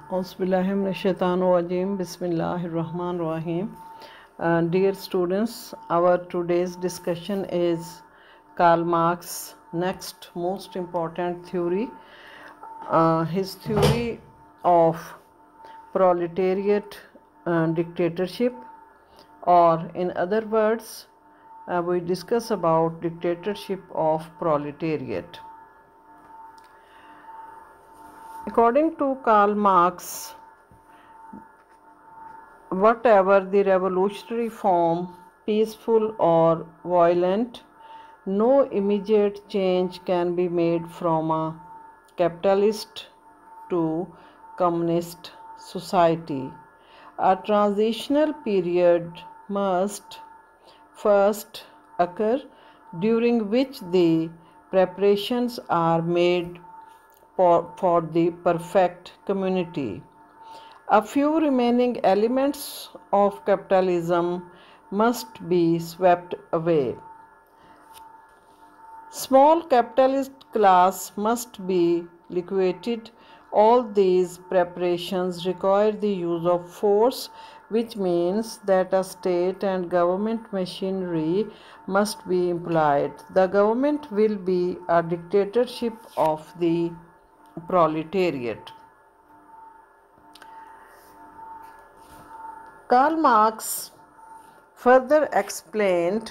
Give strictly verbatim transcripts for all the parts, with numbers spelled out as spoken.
Auzubillahiminash-shaytanir-rajim. Bismillahir-Rahmanir-Rahim. Uh, dear students, our today's discussion is Karl Marx's next most important theory, uh, his theory of proletariat uh, dictatorship, or in other words, uh, we discuss about dictatorship of proletariat. According to Karl Marx, whatever the revolutionary form, peaceful or violent, no immediate change can be made from a capitalist to communist society. A transitional period must first occur, during which the preparations are made for, for the perfect community. A few remaining elements of capitalism must be swept away. Small capitalist class must be liquidated. All these preparations require the use of force, which means that a state and government machinery must be employed. The government will be a dictatorship of the proletariat. Karl Marx further explained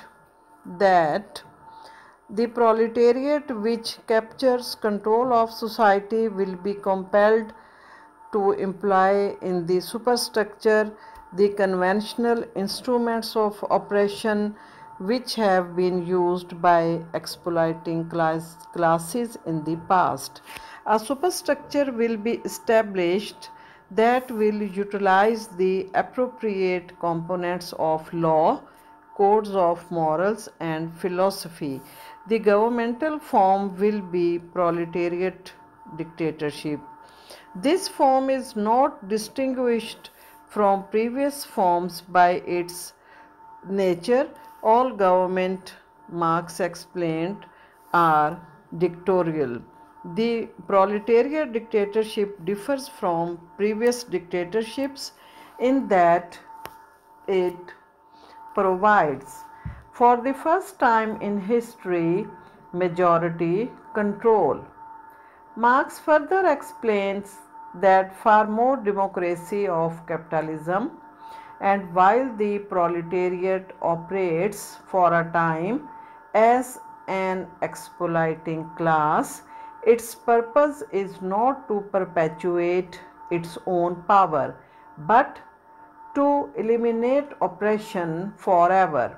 that the proletariat which captures control of society will be compelled to employ in the superstructure the conventional instruments of oppression which have been used by exploiting class, classes in the past. A superstructure will be established that will utilize the appropriate components of law, codes of morals, and philosophy. The governmental form will be proletariat dictatorship. This form is not distinguished from previous forms by its nature. All government, Marx explained, are dictatorial. The proletariat dictatorship differs from previous dictatorships in that it provides, for the first time in history, majority control. Marx further explains that far more democracy of capitalism, and while the proletariat operates for a time as an exploiting class, its purpose is not to perpetuate its own power, but to eliminate oppression forever.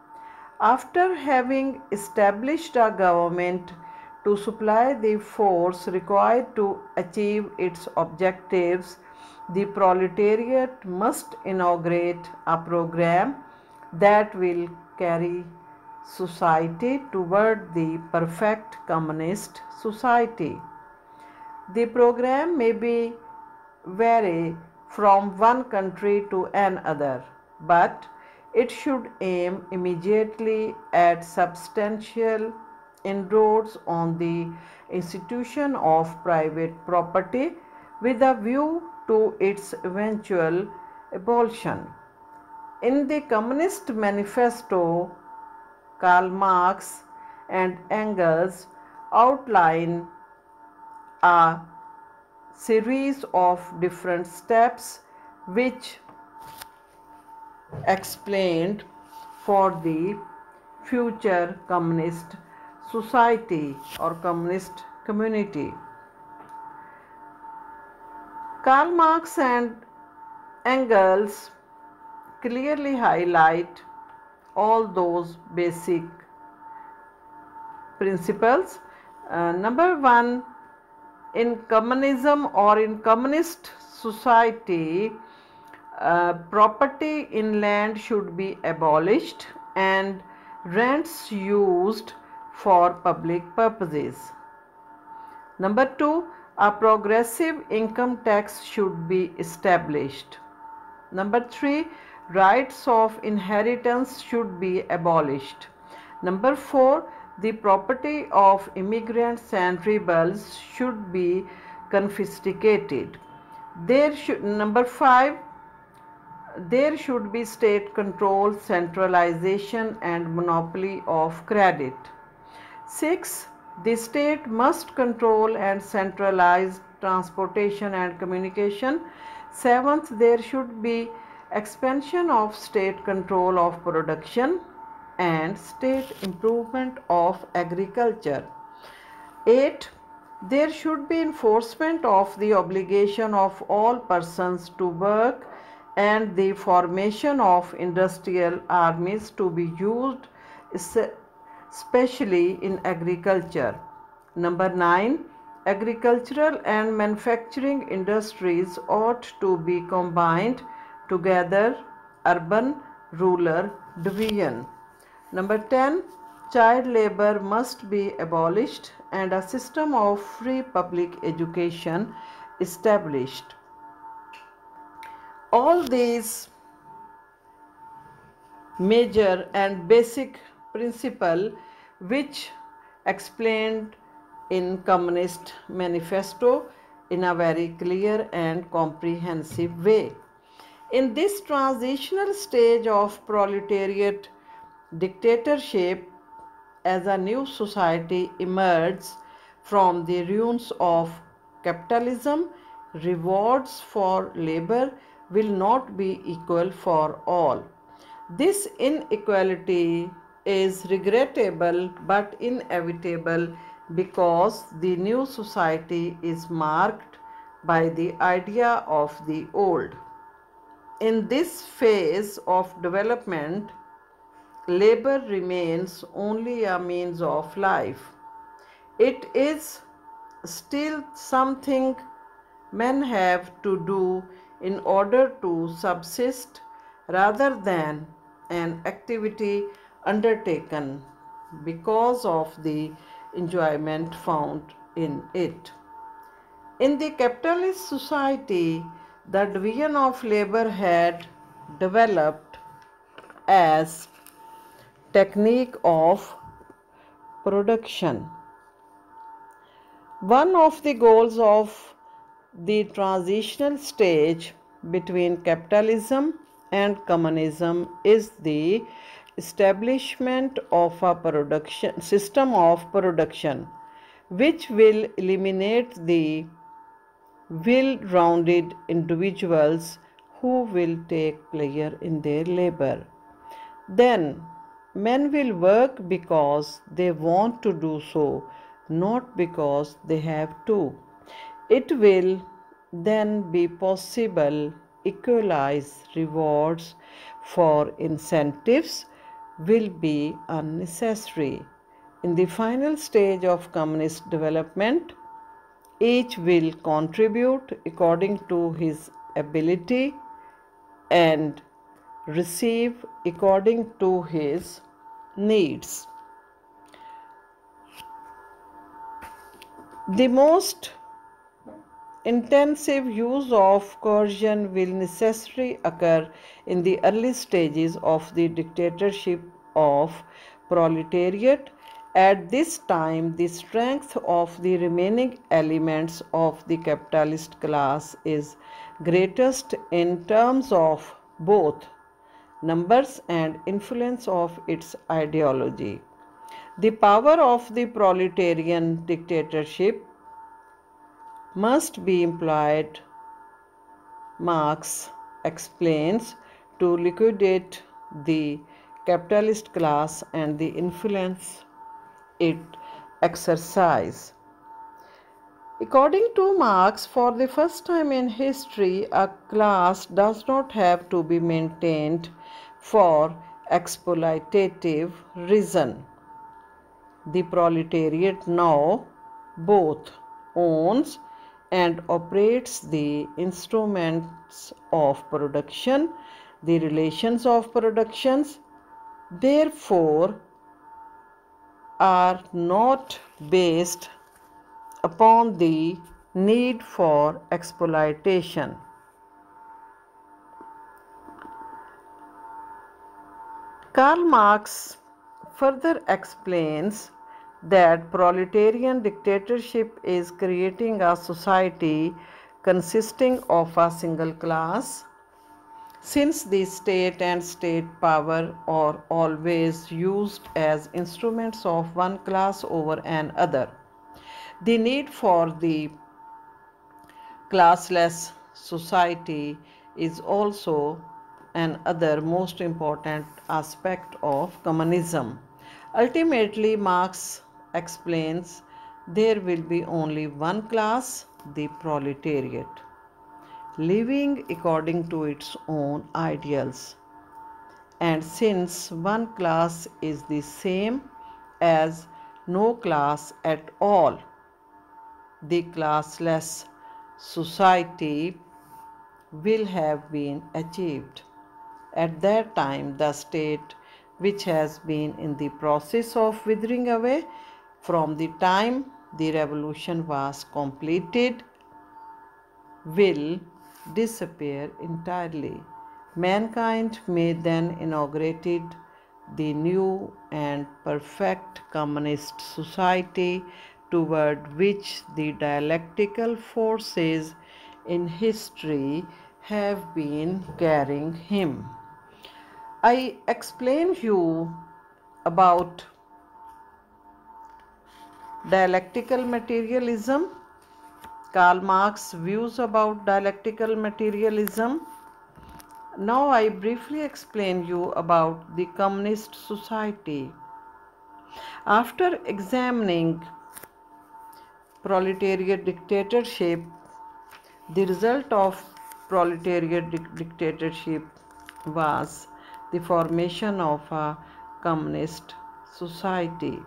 After having established a government to supply the force required to achieve its objectives, the proletariat must inaugurate a program that will carry society toward the perfect communist society. The program may be vary from one country to another, but it should aim immediately at substantial inroads on the institution of private property with a view to its eventual abolition. In the Communist Manifesto, Karl Marx and Engels outline a series of different steps which explained for the future communist society or communist community. Karl Marx and Engels clearly highlight all those basic principles. Uh, number one, in communism or in communist society, uh, property in land should be abolished and rents used for public purposes. Number two, a progressive income tax should be established. Number three, rights of inheritance should be abolished. Number four, the property of immigrants and rebels should be confiscated. There should, number five, there should be state control, centralization, and monopoly of credit. six. The state must control and centralize transportation and communication. seventh. There should be expansion of state control of production and state improvement of agriculture. eight. There should be enforcement of the obligation of all persons to work and the formation of industrial armies to be used especially in agriculture. Number nine. Agricultural and manufacturing industries ought to be combined together, urban-rural division. Number ten. Child labor must be abolished and a system of free public education established. All these major and basic principles which explained in Communist Manifesto in a very clear and comprehensive way. In this transitional stage of proletariat dictatorship, as a new society emerges from the ruins of capitalism, rewards for labor will not be equal for all. This inequality is regrettable but inevitable because the new society is marked by the idea of the old. In this phase of development, labor remains only a means of life. It is still something men have to do in order to subsist rather than an activity undertaken because of the enjoyment found in it. In the capitalist society, the division of labor had developed as technique of production. One of the goals of the transitional stage between capitalism and communism is the establishment of a production system of production which will eliminate the well-rounded individuals who will take pleasure in their labor. Then men will work because they want to do so, not because they have to. It will then be possible equalize rewards for incentives will be unnecessary. In the final stage of communist development, each will contribute according to his ability and receive according to his needs. The most intensive use of coercion will necessarily occur in the early stages of the dictatorship of proletariat. At this time, the strength of the remaining elements of the capitalist class is greatest in terms of both numbers and influence of its ideology. The power of the proletarian dictatorship must be employed, Marx explains, to liquidate the capitalist class and the influence it exercises. According to Marx, for the first time in history, a class does not have to be maintained for exploitative reason. The proletariat now both owns and operates the instruments of production, the relations of productions, therefore are not based upon the need for exploitation. Karl Marx further explains that proletarian dictatorship is creating a society consisting of a single class. Since the state and state power are always used as instruments of one class over another, the need for the classless society is also another most important aspect of communism. Ultimately, Marx explains there will be only one class, the proletariat, living according to its own ideals. And since one class is the same as no class at all, the classless society will have been achieved. At that time, the state, which has been in the process of withering away from the time the revolution was completed, will disappear entirely. Mankind may then inaugurate the new and perfect communist society toward which the dialectical forces in history have been carrying him. I explained you about dialectical materialism, Karl Marx's views about dialectical materialism. Now I briefly explain you about the communist society. After examining proletariat dictatorship, the result of proletariat dictatorship was the formation of a communist society.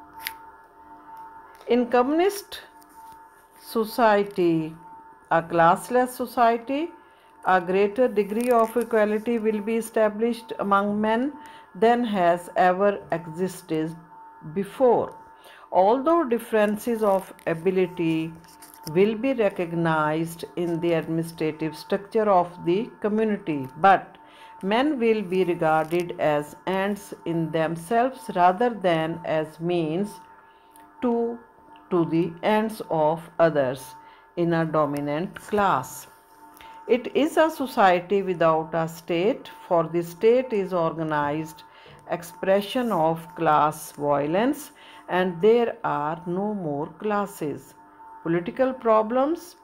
In communist society, a classless society, a greater degree of equality will be established among men than has ever existed before. Although differences of ability will be recognized in the administrative structure of the community, but men will be regarded as ends in themselves rather than as means to, to the ends of others in a dominant class. It is a society without a state, for the state is organized expression of class violence, and there are no more classes. Political problems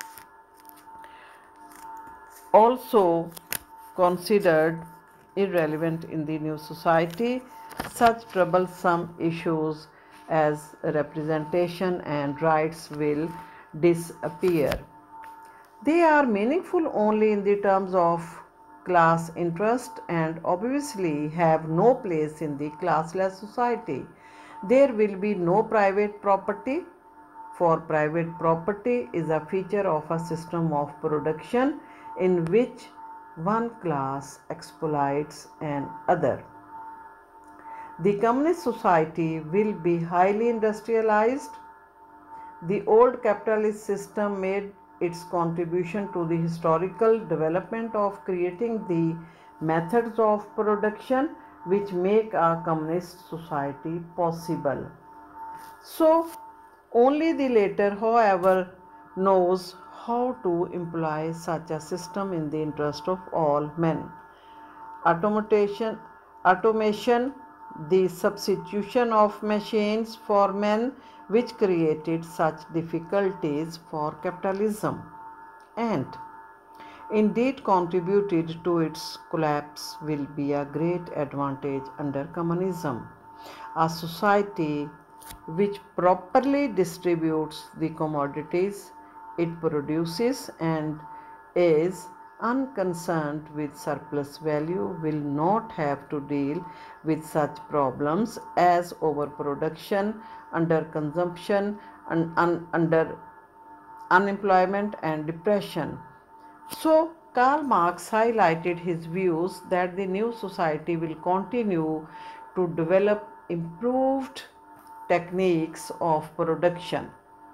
also considered irrelevant in the new society. Such troublesome issues as representation and rights will disappear. They are meaningful only in the terms of class interest and obviously have no place in the classless society. There will be no private property, for private property is a feature of a system of production in which one class exploits another. The communist society will be highly industrialized. The old capitalist system made its contribution to the historical development of creating the methods of production which make a communist society possible. So, only the latter, however, knows how to employ such a system in the interest of all men. Automation, automation, the substitution of machines for men, which created such difficulties for capitalism and indeed contributed to its collapse, will be a great advantage under communism. A society which properly distributes the commodities it produces and is unconcerned with surplus value will not have to deal with such problems as overproduction, underconsumption, and un- under unemployment and depression. So, Karl Marx highlighted his views that the new society will continue to develop improved techniques of production,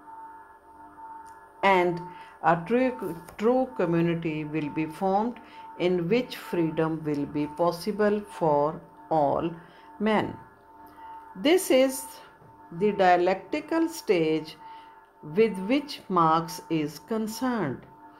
and a true, true community will be formed in which freedom will be possible for all men. This is the dialectical stage with which Marx is concerned.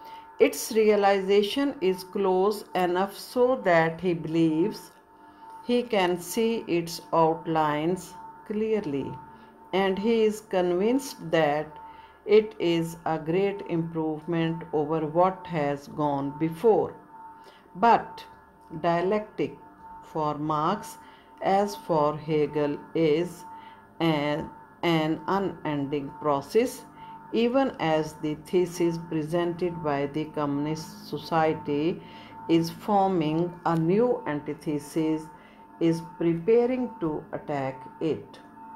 its realization is close enough so that he believes he can see its outlines clearly, and he is convinced that it is a great improvement over what has gone before. But dialectic for Marx, as for Hegel, is an, an unending process, even as the thesis presented by the Communist Society is forming a new antithesis, is preparing to attack it.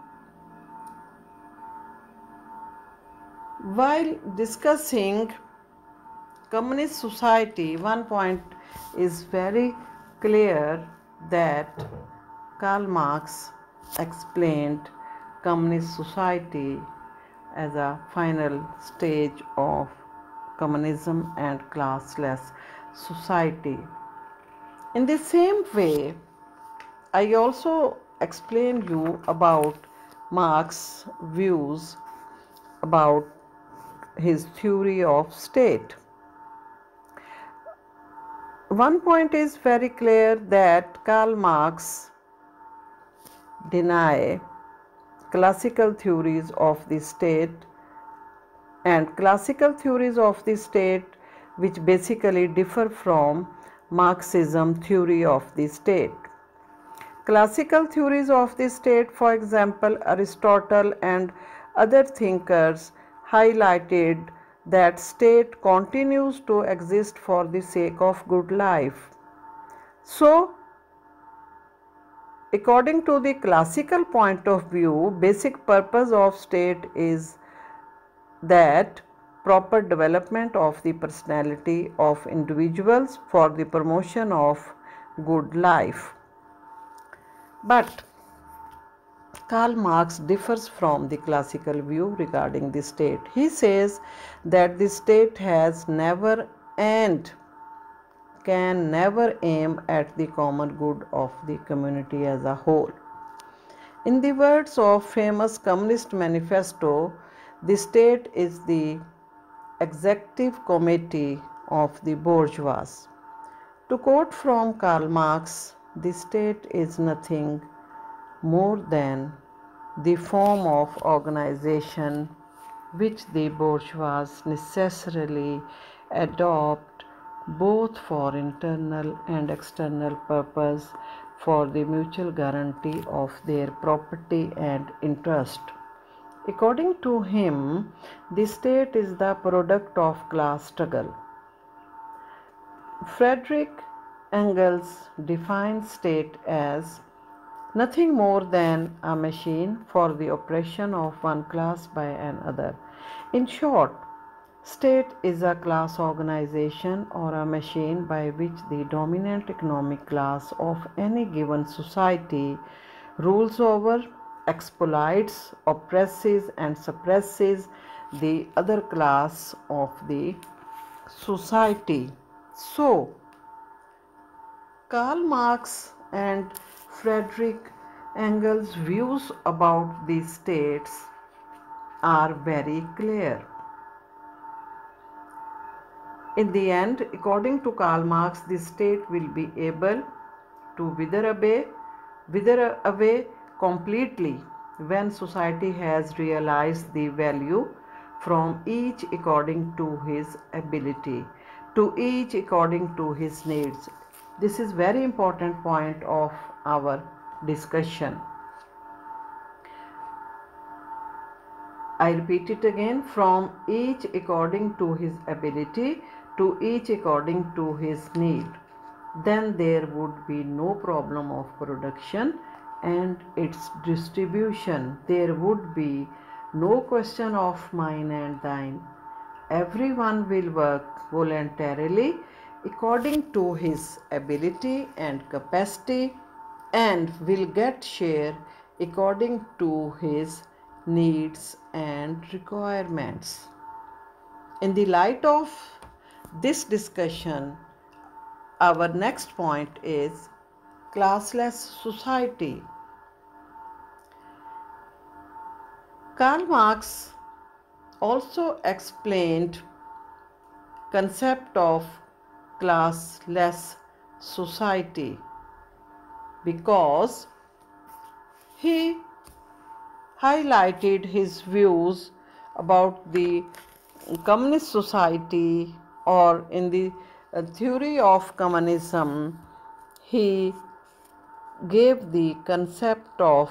While discussing Communist Society, one point is very clear that Karl Marx explained Communist Society as a final stage of communism and classless society. In the same way, I also explained you about Marx's views about his theory of state. One point is very clear that Karl Marx deny classical theories of the state and classical theories of the state which basically differ from Marxism theory of the state. Classical theories of the state, for example, Aristotle and other thinkers highlighted that state continues to exist for the sake of good life. So, according to the classical point of view, basic purpose of state is that proper development of the personality of individuals for the promotion of good life. But Karl Marx differs from the classical view regarding the state. He says that the state has never and can never aim at the common good of the community as a whole. In the words of famous Communist Manifesto, the state is the executive committee of the bourgeois. To quote from Karl Marx, the state is nothing more than the form of organization which the bourgeois necessarily adopt both for internal and external purpose for the mutual guarantee of their property and interest. According to him, the state is the product of class struggle. Friedrich Engels defines state as nothing more than a machine for the oppression of one class by another. In short, state is a class organization or a machine by which the dominant economic class of any given society rules over, exploits, oppresses and suppresses the other class of the society. So, Karl Marx and Friedrich Engels' views about the states are very clear. In the end, according to Karl Marx, the state will be able to wither away, wither away completely when society has realized the value from each according to his ability, to each according to his needs. This is very important point of our discussion. I repeat it again, from each according to his ability to each according to his need. Then there would be no problem of production and its distribution. There would be no question of mine and thine. Everyone will work voluntarily according to his ability and capacity and will get share according to his needs and requirements. In the light of this discussion, our next point is classless society. Karl Marx also explained concept of classless society, because he highlighted his views about the communist society, or in the uh, theory of communism. He gave the concept of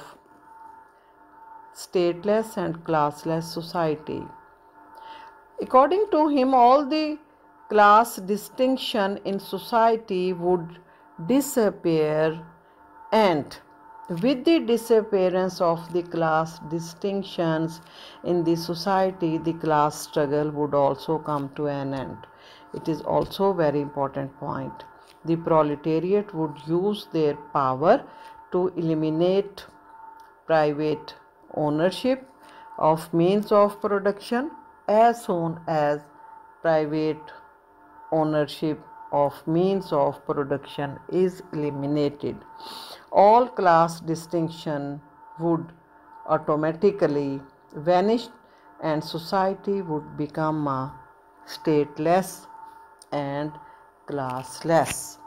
stateless and classless society. According to him, all the class distinction in society would disappear, and with the disappearance of the class distinctions in the society, the class struggle would also come to an end. It is also a very important point. The proletariat would use their power to eliminate private ownership of means of production as soon as private ownership of means of production is eliminated. All class distinction would automatically vanish and society would become a stateless and classless.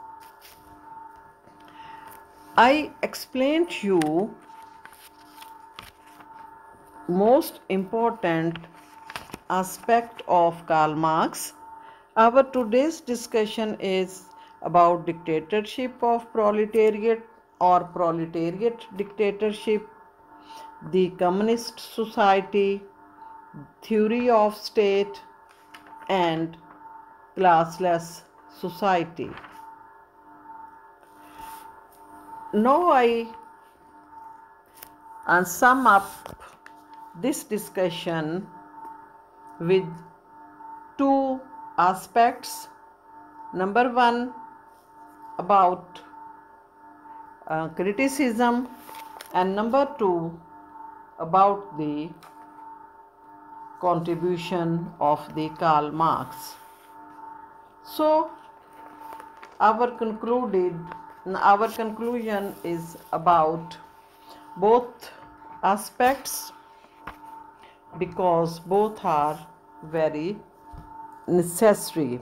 I explained to you most important aspect of Karl Marx. Our today's discussion is about dictatorship of proletariat or proletariat dictatorship, the communist society, theory of state, and classless society. Now I uh, sum up this discussion with two aspects. Number one, about uh, criticism, and number two, about the contribution of the Karl Marx. So our concluded our conclusion is about both aspects, because both are very necessary.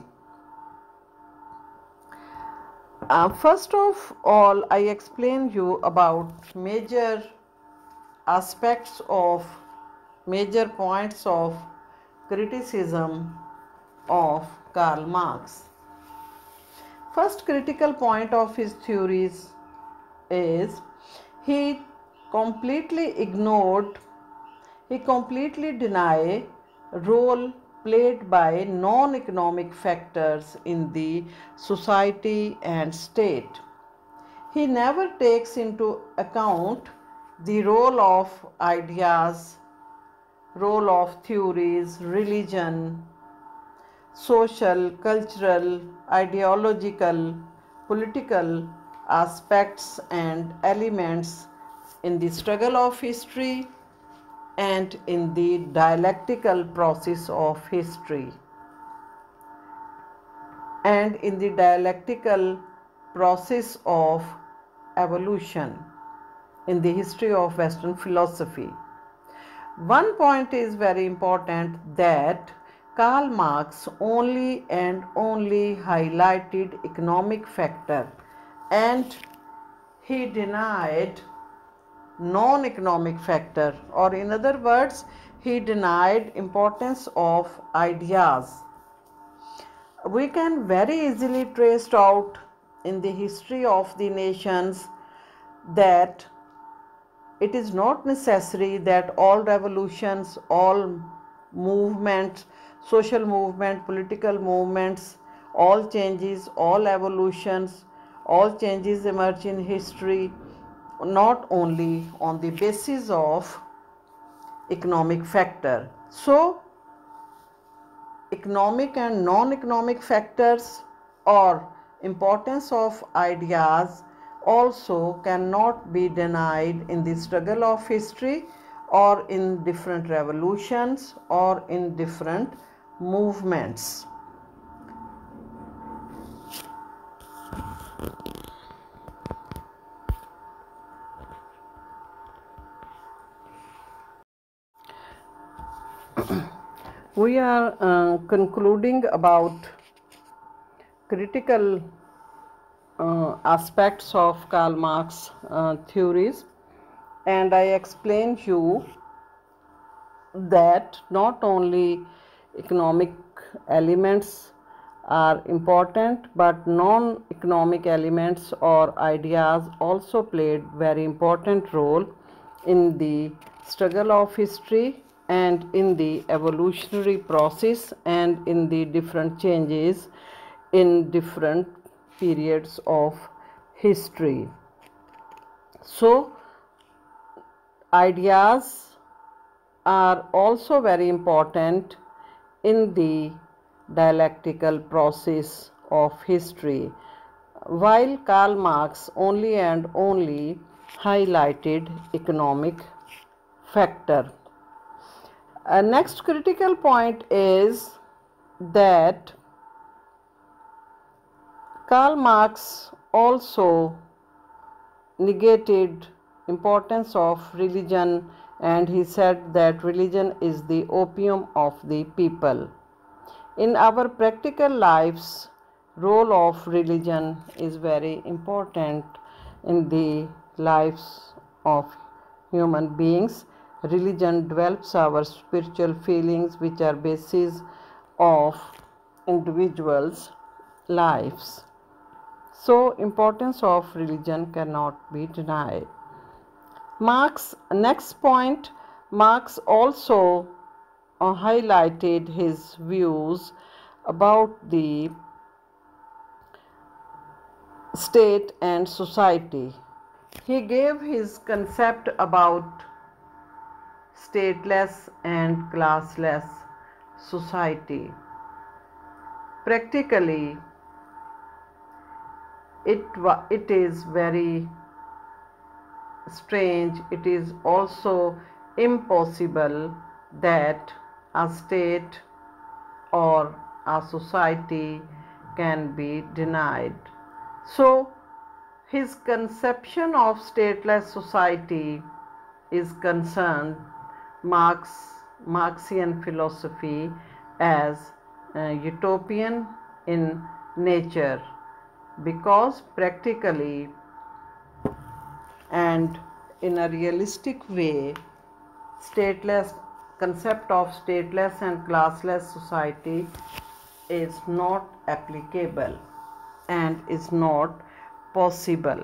Uh, first of all, I explain you about major aspects of major points of criticism of Karl Marx. First critical point of his theories is he completely ignored, he completely denied role played by non-economic factors in the society and state. He never takes into account the role of ideas, role of theories, religion, social, cultural, ideological, political aspects and elements in the struggle of history and in the dialectical process of history and in the dialectical process of evolution in the history of Western philosophy. One point is very important, that Karl Marx only and only highlighted economic factor, and he denied non-economic factor, or in other words, he denied importance of ideas. We can very easily trace out in the history of the nations that it is not necessary that all revolutions, all movements, social movement, political movements, all changes, all evolutions, all changes emerge in history not only on the basis of economic factor. So, economic and non-economic factors or importance of ideas also cannot be denied in the struggle of history or in different revolutions or in different movements. We are uh, concluding about critical uh, aspects of Karl Marx uh, theories, and I explained you that not only economic elements are important, but non-economic elements or ideas also played very important role in the struggle of history and in the evolutionary process and in the different changes in different periods of history. So ideas are also very important in the dialectical process of history, while Karl Marx only and only highlighted economic factor. A next critical point is that Karl Marx also negated importance of religion, and he said that religion is the opium of the people. In our practical lives, role of religion is very important in the lives of human beings. Religion develops our spiritual feelings, which are basis of individuals' lives. So importance of religion cannot be denied. Marx, next point, Marx also uh, highlighted his views about the state and society. He gave his concept about stateless and classless society. Practically, it, it is very strange, it is also impossible that a state or a society can be denied. So his conception of stateless society is concerned Marx, Marxian philosophy as uh, utopian in nature, because practically and in a realistic way, stateless concept of stateless and classless society is not applicable and is not possible.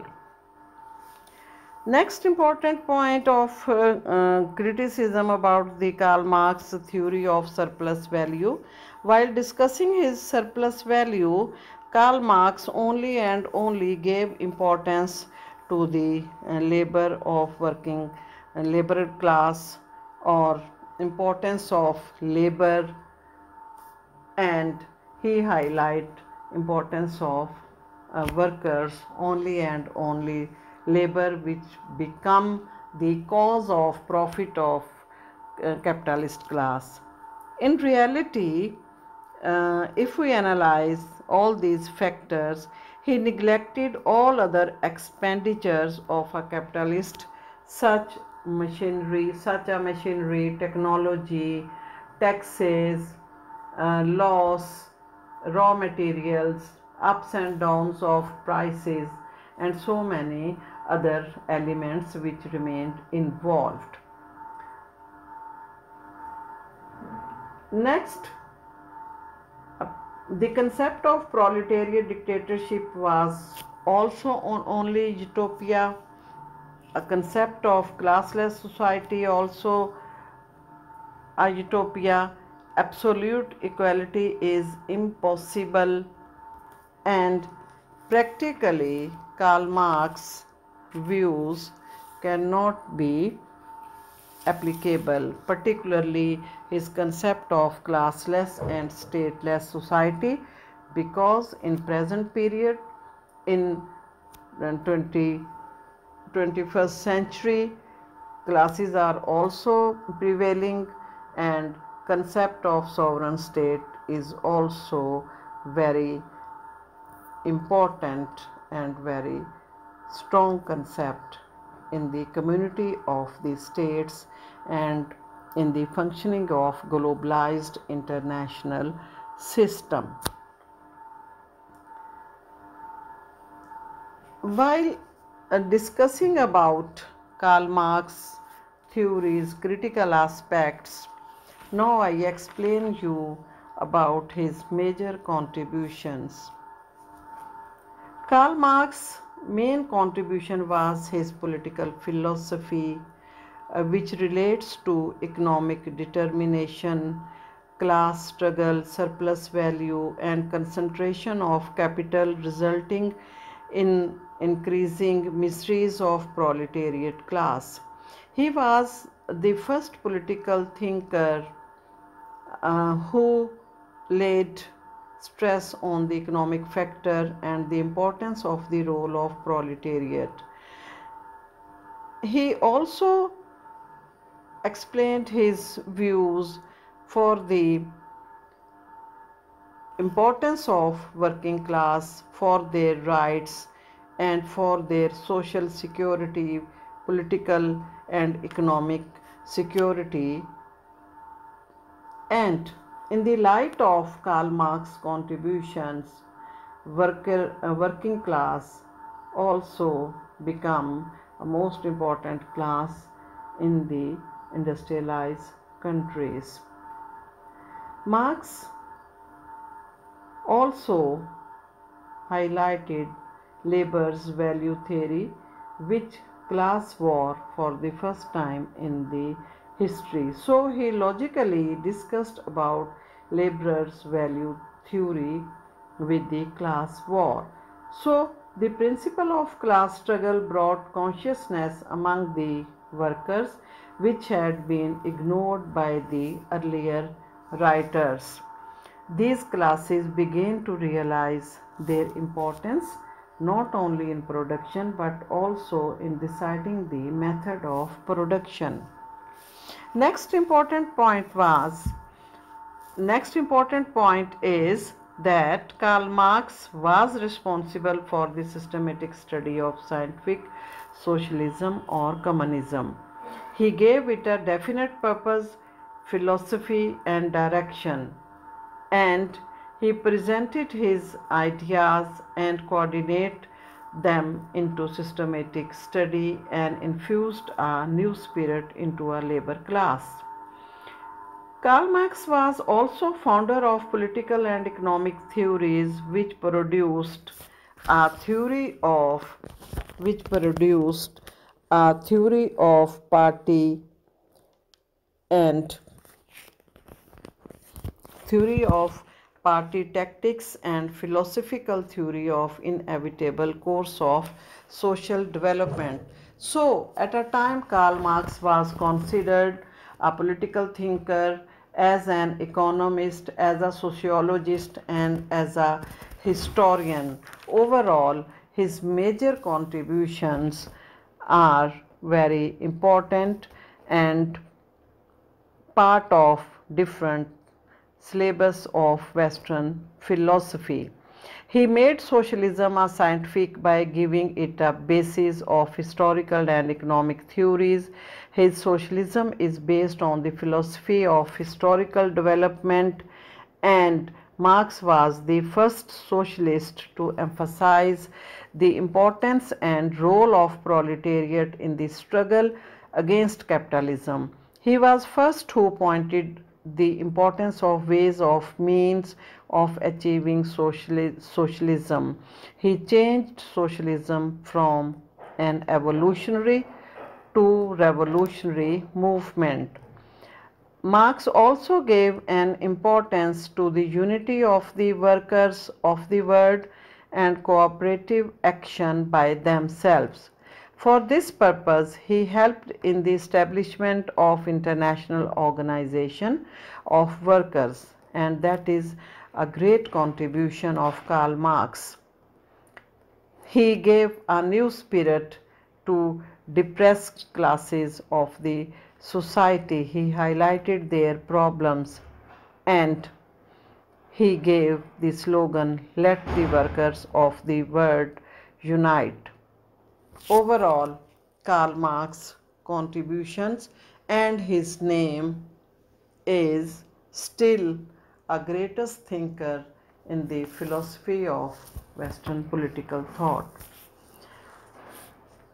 Next important point of uh, uh, criticism about the Karl Marx theory of surplus value. While discussing his surplus value, Karl Marx only and only gave importance to the uh, labor of working uh, labor class, or importance of labor, and he highlight importance of uh, workers only and only labor, which become the cause of profit of uh, capitalist class. In reality, uh, if we analyze all these factors, he neglected all other expenditures of a capitalist, such machinery, such a machinery, technology, taxes, uh, loss, raw materials, ups and downs of prices, and so many other elements which remained involved. Next, the concept of proletariat dictatorship was also on only utopia. A concept of classless society also a utopia. Absolute equality is impossible, and practically Karl Marx's views cannot be applicable, particularly his concept of classless and stateless society, because in present period, in twenty, twenty-first century, classes are also prevailing, and concept of sovereign state is also very important and very strong concept in the community of the states and in the functioning of globalized international system. While uh, discussing about Karl Marx theories, critical aspects, now I explain you about his major contributions. Karl Marx's main contribution was his political philosophy, uh, which relates to economic determination, class struggle, surplus value, and concentration of capital, resulting in increasing miseries of proletariat class. He was the first political thinker uh, who laid stress on the economic factor and the importance of the role of proletariat. He also explained his views for the importance of working class for their rights and for their social security, political and economic security. And in the light of Karl Marx's contributions, worker, uh, working class also become a most important class in the industrialized countries. Marx also highlighted labor's value theory, which class war for the first time in the history. So he logically discussed about laborers' value theory with the class war. So the principle of class struggle brought consciousness among the workers, which had been ignored by the earlier writers. These classes began to realize their importance not only in production but also in deciding the method of production. Next important point was next important point is that Karl Marx was responsible for the systematic study of scientific socialism or communism. He gave it a definite purpose, philosophy, and direction, and he presented his ideas and coordinated them into systematic study and infused a new spirit into a labor class. Karl Marx was also founder of political and economic theories which produced a theory of which produced a theory of party and theory of party tactics and philosophical theory of inevitable course of social development. So at a time Karl Marx was considered a political thinker, as an economist, as a sociologist, and as a historian. Overall, his major contributions are very important and part of different syllabus of Western philosophy. He made socialism a scientific by giving it a basis of historical and economic theories. His socialism is based on the philosophy of historical development, and Marx was the first socialist to emphasize the importance and role of proletariat in the struggle against capitalism. He was first who pointed the importance of ways of means of achieving socialism. He changed socialism from an evolutionary to revolutionary movement. Marx also gave an importance to the unity of the workers of the world and cooperative action by themselves. For this purpose, he helped in the establishment of International Organization of Workers, and that is a great contribution of Karl Marx. He gave a new spirit to depressed classes of the society. He highlighted their problems and he gave the slogan, "Let the workers of the world unite." Overall, Karl Marx's contributions and his name is still a greatest thinker in the philosophy of Western political thought.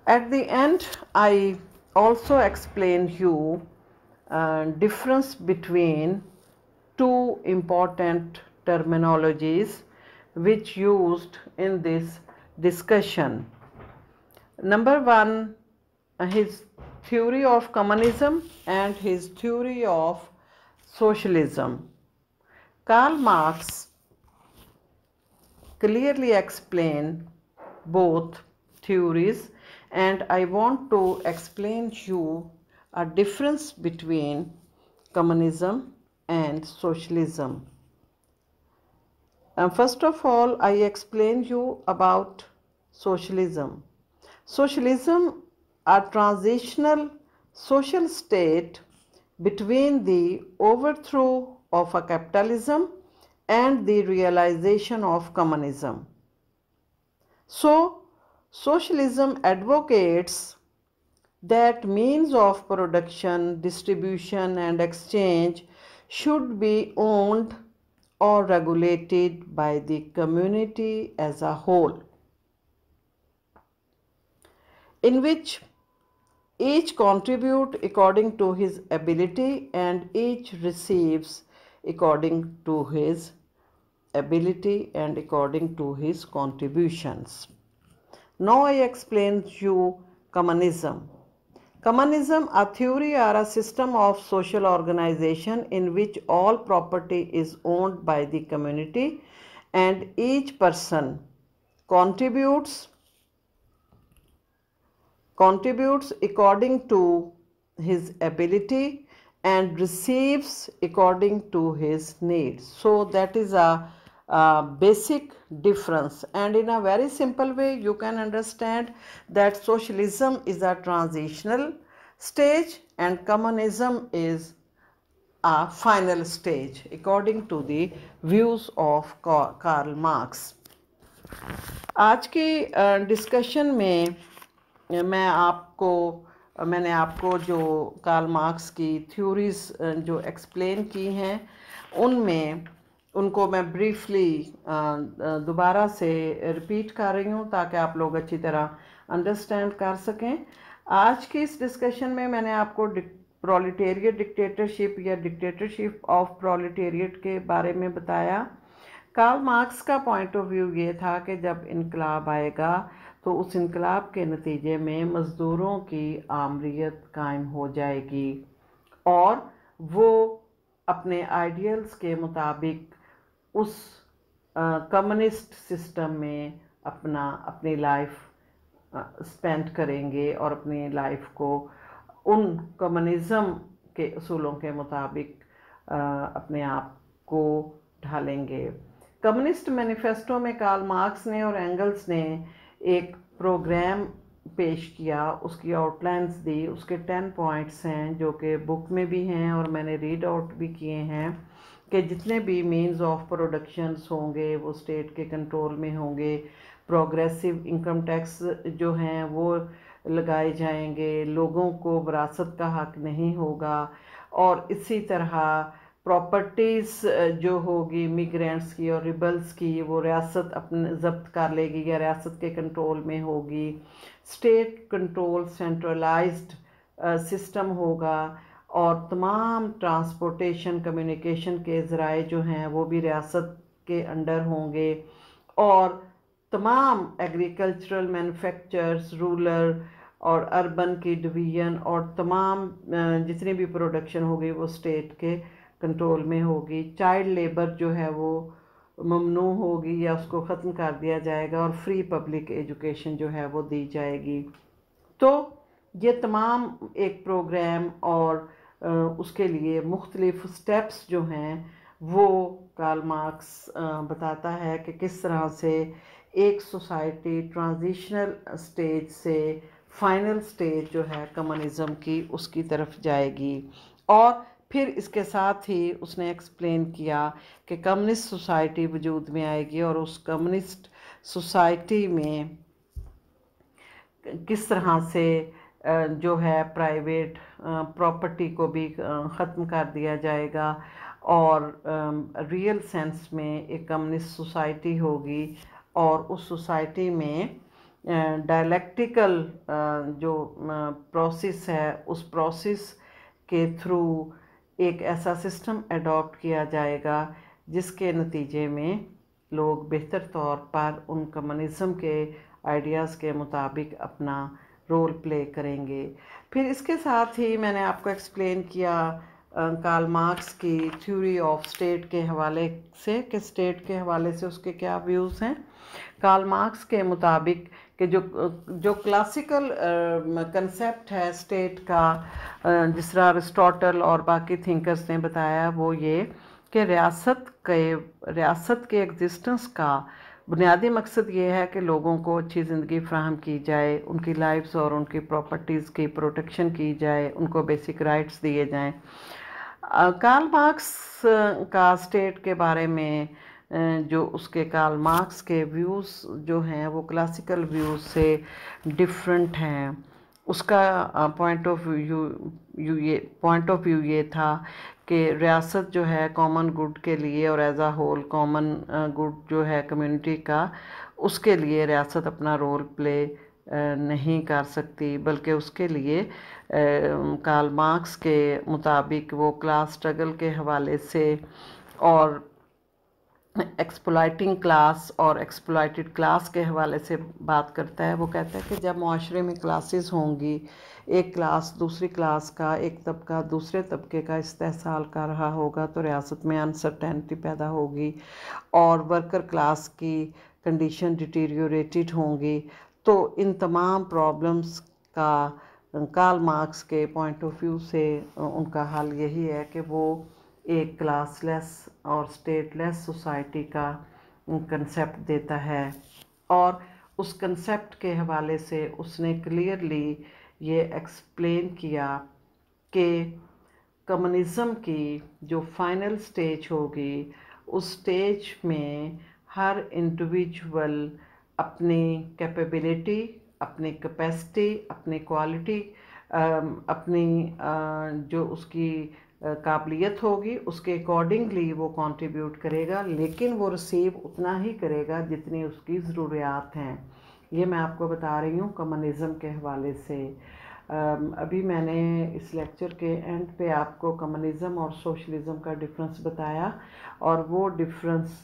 At the end, I also explain you uh, difference between two important terminologies which used in this discussion. Number one, his theory of communism and his theory of socialism. Karl Marx clearly explained both theories, and I want to explain you a difference between communism and socialism. And first of all, I explain you about socialism. Socialism, a transitional social state between the overthrow of a capitalism and the realization of communism. So, socialism advocates that means of production, distribution, and exchange should be owned or regulated by the community as a whole, in which each contributes according to his ability and each receives according to his ability and according to his contributions. Now I explain you communism. Communism, a theory or a system of social organization in which all property is owned by the community and each person contributes contributes according to his ability and receives according to his needs. So that is a, a basic difference, and in a very simple way you can understand that socialism is a transitional stage and communism is a final stage according to the views of Karl Marx. आज की discussion में मैं आपको मैंने आपको जो Karl Marx की theories जो एक्सप्लेन की हैं उनमें उनको मैं ब्रीफली दोबारा से रिपीट कर रही हूँ ताकि आप लोग अच्छी तरह अंडरस्टैंड कर सकें। आज की इस डिस्कशन में मैंने आपको प्रोलेटेरिएट डिक्टेटरशिप या डिक्टेटरशिप ऑफ प्रोलेटेरिएट के बारे में बताया। कार्ल मार्क्स का पॉइंट ऑफ व्यू ये था कि जब इनकलाब आएगा तो उस इनकलाब के नतीजे में मज़दूरों की आमरीत कायम हो जाएगी और वो अपने आइडियल्स के मुताबिक उस कम्युनिस्ट सिस्टम में अपना अपनी लाइफ स्पेंड करेंगे और अपनी लाइफ को उन कम्युनिज़म के असूलों के मुताबिक अपने आप को ढालेंगे। कम्युनिस्ट मैनिफेस्टो में कार्ल मार्क्स ने और एंगल्स ने एक प्रोग्राम पेश किया, उसकी आउटलाइंस दी, उसके टेन पॉइंट्स हैं जो कि बुक में भी हैं और मैंने रीड आउट भी किए हैं कि जितने भी मीन्स ऑफ प्रोडक्शंस होंगे वो स्टेट के कंट्रोल में होंगे, प्रोग्रेसिव इनकम टैक्स जो हैं वो लगाए जाएंगे, लोगों को विरासत का हक नहीं होगा और इसी तरह प्रॉपर्टीज़ जो होगी मिग्रेंट्स की और रिबल्स की वो रियासत अपने ज़ब्त कर लेगी या रियासत के कंट्रोल में होगी। स्टेट कंट्रोल सेंट्रलाइज्ड सिस्टम होगा और तमाम ट्रांसपोर्टेशन कम्युनिकेशन के ज़राए जो हैं वो भी रियासत के अंडर होंगे और तमाम एग्रीकल्चरल मैन्युफैक्चर्स रूरल और अर्बन की डिवीज़न और तमाम जितनी भी प्रोडक्शन होगी वो स्टेट के कंट्रोल में होगी। चाइल्ड लेबर जो है वो ममनू होगी या उसको ख़त्म कर दिया जाएगा और फ्री पब्लिक एजुकेशन जो है वो दी जाएगी। तो ये तमाम एक प्रोग्राम और उसके लिए मुख्तलिफ स्टेप्स जो हैं वो कार्ल मार्क्स बताता है कि किस तरह से एक सोसाइटी ट्रांजिशनल स्टेज से फाइनल स्टेज जो है कम्युनिज़म की उसकी तरफ जाएगी। और फिर इसके साथ ही उसने एक्सप्लेन किया कि कम्युनिस्ट सोसाइटी वजूद में आएगी और उस कम्युनिस्ट सोसाइटी में किस तरह से जो है प्राइवेट प्रॉपर्टी को भी ख़त्म कर दिया जाएगा और रियल सेंस में एक कम्युनिस्ट सोसाइटी होगी और उस सोसाइटी में डायलेक्टिकल जो प्रोसेस है उस प्रोसेस के थ्रू एक ऐसा सिस्टम अडॉप्ट किया जाएगा जिसके नतीजे में लोग बेहतर तौर पर उन कम्युनिज़म के आइडियाज़ के मुताबिक अपना रोल प्ले करेंगे। फिर इसके साथ ही मैंने आपको एक्सप्लेन किया कार्ल मार्क्स की थ्योरी ऑफ स्टेट के हवाले से कि स्टेट के हवाले से उसके क्या व्यूज़ हैं। कार्ल मार्क्स के मुताबिक कि जो जो क्लासिकल कंसेप्ट है स्टेट का, जिस तरह अरिस्टोटल और बाकी थिंकर्स ने बताया, वो ये कि रियासत के रियासत के एग्जिस्टेंस का बुनियादी मकसद ये है कि लोगों को अच्छी ज़िंदगी फ्राहम की जाए, उनकी लाइफ्स और उनकी प्रॉपर्टीज़ की प्रोटेक्शन की जाए, उनको बेसिक राइट्स दिए जाएं। कार्ल मार्क्स का स्टेट के बारे में जो उसके कार्ल मार्क्स के व्यूज़ जो हैं वो क्लासिकल व्यूज़ से डिफरेंट हैं। उसका पॉइंट ऑफ व्यू यू ये पॉइंट ऑफ व्यू ये था कि रियासत जो है कॉमन गुड के लिए और as a whole common good जो है कम्युनिटी का, उसके लिए रियासत अपना रोल प्ले नहीं कर सकती, बल्कि उसके लिए कार्ल मार्क्स के मुताबिक वो क्लास स्ट्रगल के हवाले से और एक्सप्लॉइटिंग क्लास और एक्सप्लॉइटेड क्लास के हवाले से बात करता है। वो कहता है कि जब माशरे में क्लासेस होंगी, एक क्लास दूसरी क्लास का, एक तबका दूसरे तबके का इस्तेहसाल कर रहा होगा, तो रियासत में अनसर्टेनिटी पैदा होगी और वर्कर क्लास की कंडीशन डिटीरियोरेटेड होंगी। तो इन तमाम प्रॉब्लम्स का कार्ल मार्क्स के पॉइंट ऑफ व्यू से उनका हल यही है कि वो एक क्लासलेस और स्टेटलेस सोसाइटी का कंसेप्ट देता है। और उस कंसेप्ट के हवाले से उसने क्लियरली ये एक्सप्लेन किया कि कम्युनिज़म की जो फाइनल स्टेज होगी, उस स्टेज में हर इंडिविजुअल अपनी कैपेबिलिटी, अपनी कैपेसिटी, अपनी क्वालिटी, अपनी जो उसकी काबिलियत होगी उसके अकॉर्डिंगली वो कंट्रीब्यूट करेगा, लेकिन वो रिसीव उतना ही करेगा जितनी उसकी ज़रूरियात हैं। ये मैं आपको बता रही हूँ कम्युनिज़म के हवाले से। अभी मैंने इस लेक्चर के एंड पे आपको कम्युनिज़म और सोशलिज़म का डिफरेंस बताया, और वो डिफरेंस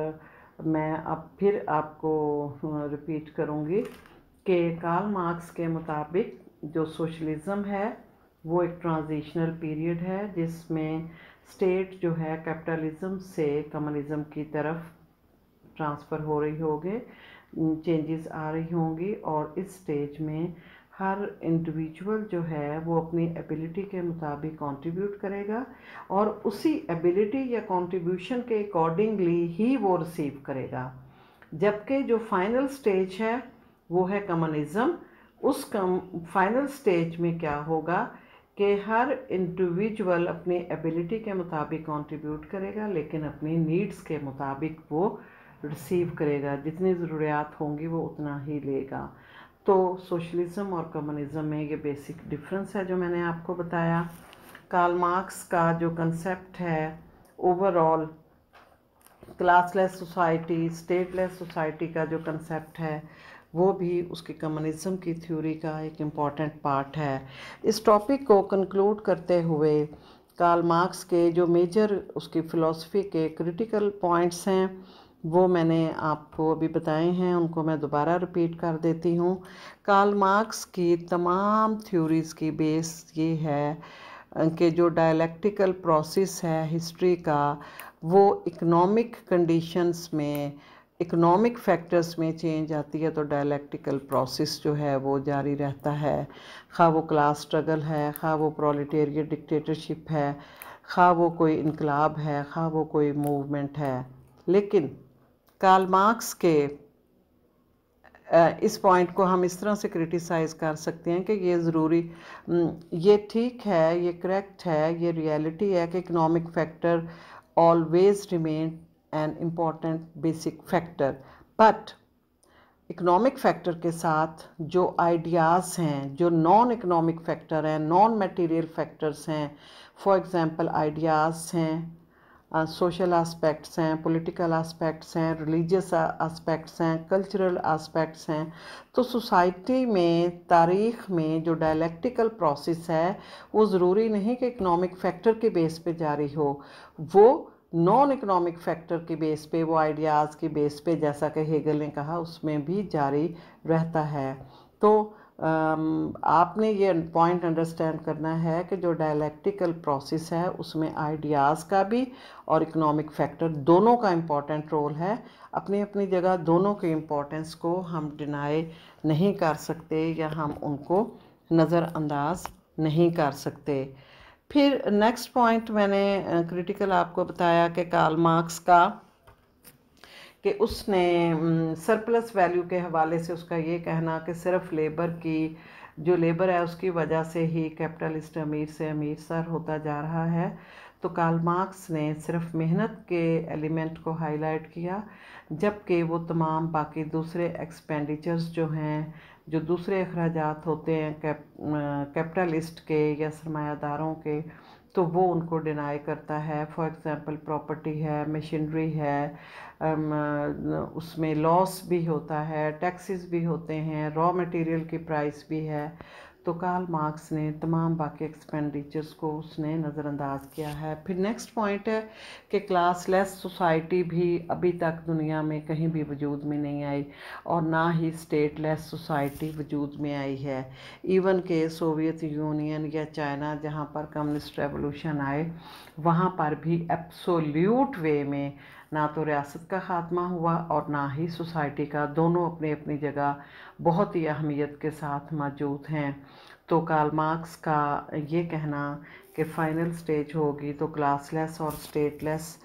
मैं अब फिर आपको रिपीट करूँगी कि कार्ल मार्क्स के मुताबिक जो सोशलिज़म है वो एक ट्रांजिशनल पीरियड है जिसमें स्टेट जो है कैपिटलिज्म से कम्युनिज़म की तरफ ट्रांसफ़र हो रही होगी, चेंजेस आ रही होंगी, और इस स्टेज में हर इंडिविजुअल जो है वो अपनी एबिलिटी के मुताबिक कंट्रीब्यूट करेगा और उसी एबिलिटी या कंट्रीब्यूशन के अकॉर्डिंगली ही वो रिसीव करेगा। जबकि जो फाइनल स्टेज है वो है कम्युनिज़म। उस कम फाइनल स्टेज में क्या होगा कि हर इंडिविजुअल अपनी एबिलिटी के मुताबिक कंट्रीब्यूट करेगा, लेकिन अपनी नीड्स के मुताबिक वो रिसीव करेगा, जितनी ज़रूरियात होंगी वो उतना ही लेगा। तो सोशलिज़म और कम्युनिज़म में ये बेसिक डिफरेंस है जो मैंने आपको बताया। कार्ल मार्क्स का जो कंसेप्ट है overall classless society, stateless society का जो कंसेप्ट है वो भी उसकी कम्युनिज़म की थ्योरी का एक इम्पॉर्टेंट पार्ट है। इस टॉपिक को कंक्लूड करते हुए कार्ल मार्क्स के जो मेजर उसकी फ़िलासफ़ी के क्रिटिकल पॉइंट्स हैं वो मैंने आपको अभी बताए हैं, उनको मैं दोबारा रिपीट कर देती हूँ। कार्ल मार्क्स की तमाम थ्योरीज़ की बेस ये है कि जो डायलेक्टिकल प्रोसेस है हिस्ट्री का, वो इकोनॉमिक कंडीशंस में, इकोनॉमिक फैक्टर्स में चेंज आती है तो डायलेक्टिकल प्रोसेस जो है वो जारी रहता है। खा वो क्लास स्ट्रगल है, खा वो प्रोलेटेरियट डिक्टेटरशिप है, खा वो कोई इनकलाब है, खा वो कोई मूवमेंट है। लेकिन कार्ल मार्क्स के इस पॉइंट को हम इस तरह से क्रिटिसाइज़ कर सकते हैं कि ये ज़रूरी, ये ठीक है, ये करेक्ट है, ये रियलिटी है कि economic factor always remain an important basic factor, but economic factor के साथ जो आइडियाज़ हैं, जो नॉन इकोनॉमिक फैक्टर हैं, नॉन मटेरियल फैक्टर्स हैं, फॉर एग्ज़ाम्पल आइडियाज़ हैं, सोशल आस्पेक्ट्स हैं, पॉलिटिकल आस्पेक्ट्स हैं, रिलीजियस आस्पेक्ट्स हैं, कल्चरल आस्पेक्ट्स हैं। तो सोसाइटी में, तारीख़ में जो डायलेक्टिकल प्रोसेस है वो ज़रूरी नहीं कि इकनॉमिक फैक्टर के बेस पे जारी हो, वो नॉन इकनॉमिक फैक्टर के बेस पे, वो आइडियाज़ के बेस पे, जैसा कि हेगल ने कहा, उसमें भी जारी रहता है। तो Um, आपने ये पॉइंट अंडरस्टैंड करना है कि जो डायलेक्टिकल प्रोसेस है उसमें आइडियाज़ का भी और इकोनॉमिक फैक्टर दोनों का इम्पोर्टेंट रोल है। अपनी अपनी जगह दोनों के इम्पोर्टेंस को हम डिनाई नहीं कर सकते या हम उनको नज़रअंदाज नहीं कर सकते। फिर नेक्स्ट पॉइंट मैंने क्रिटिकल आपको बताया कि कार्ल मार्क्स का, कि उसने सरप्लस वैल्यू के हवाले से उसका ये कहना कि सिर्फ लेबर की, जो लेबर है उसकी वजह से ही कैपिटलिस्ट अमीर से अमीर सर होता जा रहा है। तो कार्ल मार्क्स ने सिर्फ मेहनत के एलिमेंट को हाईलाइट किया, जबकि वो तमाम बाकी दूसरे एक्सपेंडिचर्स जो हैं, जो दूसरे अखराजात होते हैं कैप कैपिटलिस्ट के या सरमायादारों के, तो वो उनको डिनाई करता है। फॉर एग्ज़ाम्पल प्रॉपर्टी है, मशीनरी है, उसमें लॉस भी होता है, टैक्सेस भी होते हैं, रॉ मटेरियल की प्राइस भी है। तो कार्ल मार्क्स ने तमाम बाकी एक्सपेंडिचर्स को उसने नज़रअंदाज किया है। फिर नेक्स्ट पॉइंट है कि क्लास लेस सोसाइटी भी अभी तक दुनिया में कहीं भी वजूद में नहीं आई, और ना ही स्टेट लेस सोसाइटी वजूद में आई है। इवन के सोवियत यूनियन या चाइना, जहाँ पर कम्युनिस्ट रेवोल्यूशन आए, वहाँ पर भी एब्सोल्यूट वे में ना तो रियासत का ख़ात्मा हुआ और ना ही सोसाइटी का, दोनों अपनी अपनी जगह बहुत ही अहमियत के साथ मौजूद हैं। तो कार्ल मार्क्स का ये कहना कि फ़ाइनल स्टेज होगी तो क्लासलेस और स्टेटलेस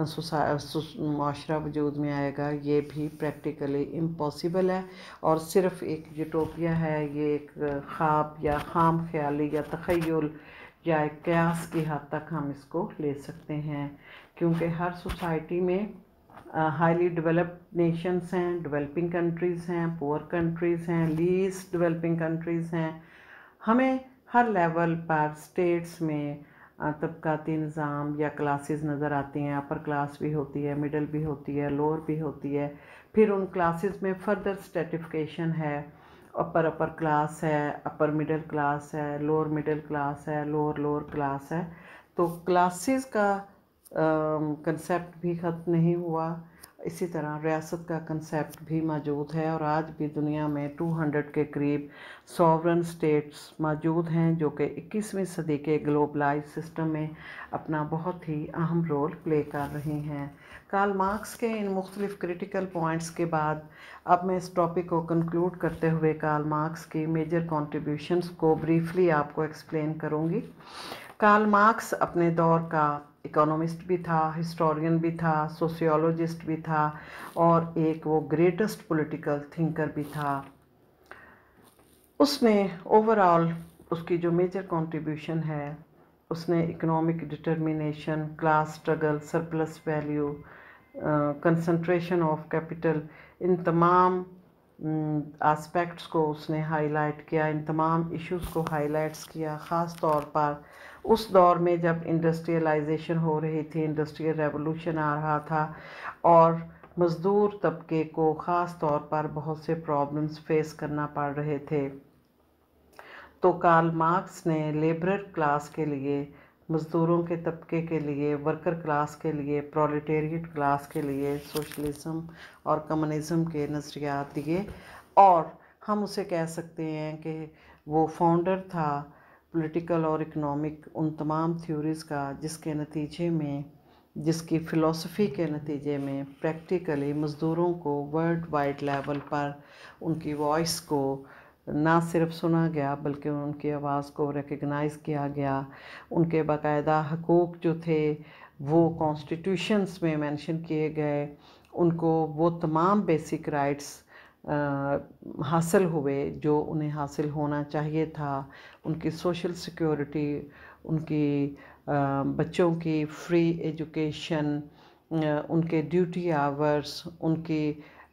माशरा वजूद में आएगा, ये भी प्रैक्टिकली इम्पॉसिबल है और सिर्फ एक यूटोपिया है। ये एक ख्वाब या खाम ख्याली या तख़य्युल या एक कयास की हद तक हम इसको ले सकते हैं, क्योंकि हर सोसाइटी में हाईली डेवलप्ड नेशंस हैं, डेवलपिंग कंट्रीज़ हैं, पुअर कंट्रीज़ हैं, लीस्ट डेवलपिंग कंट्रीज़ हैं। हमें हर लेवल पर स्टेट्स में तबकाती निज़ाम या क्लासेस नज़र आती हैं। अपर क्लास भी होती है, मिडल भी होती है, लोअर भी होती है। फिर उन क्लासेस में फर्दर स्ट्रेटिफिकेशन है, अपर अपर क्लास है, अपर मिडिल क्लास है, लोअर मिडिल क्लास है, लोअर लोअर क्लास है। तो क्लासेस का कंसेप्ट भी ख़त्म नहीं हुआ। इसी तरह रियासत का कंसेप्ट भी मौजूद है और आज भी दुनिया में दो सौ के करीब सॉवरन स्टेट्स मौजूद हैं, जो कि इक्कीसवीं सदी के ग्लोबलाइज सिस्टम में अपना बहुत ही अहम रोल प्ले कर रही हैं। कार्ल मार्क्स के इन मुख्तलिफ क्रिटिकल पॉइंट्स के बाद अब मैं इस टॉपिक को कंक्लूड करते हुए कार्ल मार्क्स की मेजर कॉन्ट्रीब्यूशंस को ब्रीफली आपको एक्सप्लेन करूँगी। कार्ल मार्क्स अपने दौर का इकोनॉमिस्ट भी था, हिस्टोरियन भी था, सोशियोलॉजिस्ट भी था और एक वो ग्रेटेस्ट पॉलिटिकल थिंकर भी था। उसने ओवरऑल उसकी जो मेजर कंट्रीब्यूशन है, उसने economic determination, class struggle, surplus value, concentration of capital, इन तमाम एस्पेक्ट्स को उसने हाईलाइट किया, इन तमाम इश्यूज़ को हाईलाइट्स किया। ख़ास तौर पर उस दौर में जब इंडस्ट्रियलाइजेशन हो रही थी, इंडस्ट्रियल रेवोल्यूशन आ रहा था और मज़दूर तबके को ख़ास तौर पर बहुत से प्रॉब्लम्स फेस करना पड़ रहे थे। तो कार्ल मार्क्स ने लेबरर क्लास के लिए, मज़दूरों के तबके के लिए, वर्कर क्लास के लिए, प्रोलेटेरिएट क्लास के लिए सोशलिज्म और कम्युनिज़म के नज़रियात दिए और हम उसे कह सकते हैं कि वो फाउंडर था पॉलिटिकल और इकोनॉमिक उन तमाम थ्योरीज़ का जिसके नतीजे में, जिसकी फ़िलॉसफ़ी के नतीजे में प्रैक्टिकली मज़दूरों को वर्ल्ड वाइड लेवल पर उनकी वॉइस को ना सिर्फ सुना गया बल्कि उनकी आवाज़ को रिकग्नाइज़ किया गया। उनके बाकायदा हकूक़ जो थे वो कॉन्स्टिट्यूशंस में मेंशन किए गए, उनको वो तमाम बेसिक राइट्स हासिल हुए जो उन्हें हासिल होना चाहिए था। उनकी सोशल सिक्योरिटी, उनकी आ, बच्चों की फ्री एजुकेशन, उनके ड्यूटी आवर्स, उनकी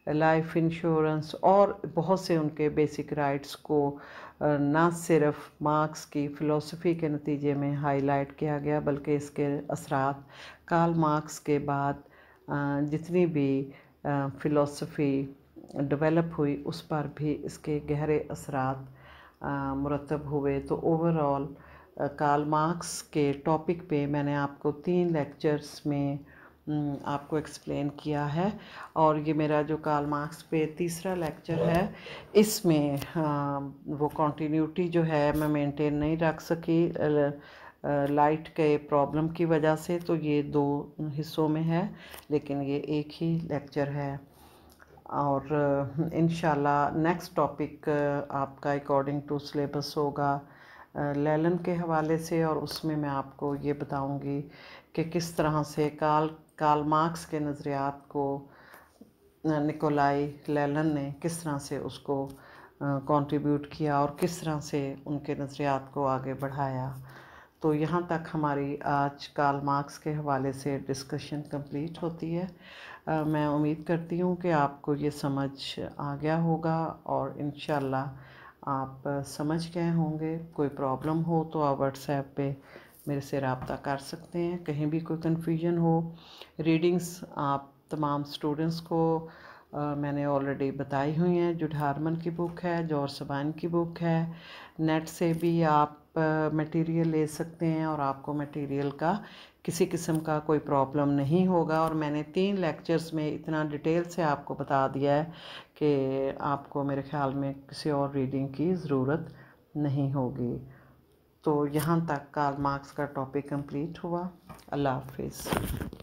लाइफ इंश्योरेंस और बहुत से उनके बेसिक राइट्स को ना सिर्फ मार्क्स की फ़िलासफ़ी के नतीजे में हाईलाइट किया गया, बल्कि इसके असरात कार्ल मार्क्स के बाद जितनी भी फ़िलासफ़ी डेवलप हुई उस पर भी इसके गहरे असरात मुरतब हुए। तो ओवरऑल कार्ल मार्क्स के टॉपिक पे मैंने आपको तीन लेक्चर्स में आपको एक्सप्लेन किया है, और ये मेरा जो कार्ल मार्क्स पे तीसरा लेक्चर है, इसमें वो कंटिन्यूटी जो है मैं मेंटेन नहीं रख सकी लाइट के प्रॉब्लम की वजह से, तो ये दो हिस्सों में है, लेकिन ये एक ही लेक्चर है। और इंशाल्लाह नेक्स्ट टॉपिक आपका अकॉर्डिंग टू सिलेबस होगा लेलन के हवाले से, और उसमें मैं आपको ये बताऊंगी कि किस तरह से कार्ल कार्ल मार्क्स के नज़रियात को निकोलाई लेलन ने किस तरह से उसको कंट्रीब्यूट किया और किस तरह से उनके नज़रियात को आगे बढ़ाया। तो यहाँ तक हमारी आज कार्ल मार्क्स के हवाले से डिस्कशन कंप्लीट होती है। आ, मैं उम्मीद करती हूँ कि आपको ये समझ आ गया होगा और इंशाल्लाह आप समझ गए होंगे। कोई प्रॉब्लम हो तो आप व्हाट्सएप पे मेरे से रब्ता कर सकते हैं। कहीं भी कोई कन्फ्यूजन हो, रीडिंग्स आप तमाम स्टूडेंट्स को आ, मैंने ऑलरेडी बताई हुई हैं। जुड हारमन की बुक है, जॉर्ज सबाइन की बुक है। नेट से भी आप मटेरियल ले सकते हैं और आपको मटेरियल का किसी किस्म का कोई प्रॉब्लम नहीं होगा। और मैंने तीन लेक्चर्स में इतना डिटेल से आपको बता दिया है कि आपको मेरे ख़्याल में किसी और रीडिंग की ज़रूरत नहीं होगी। तो यहाँ तक कार्ल मार्क्स का टॉपिक कंप्लीट हुआ। अल्लाह हाफिज़।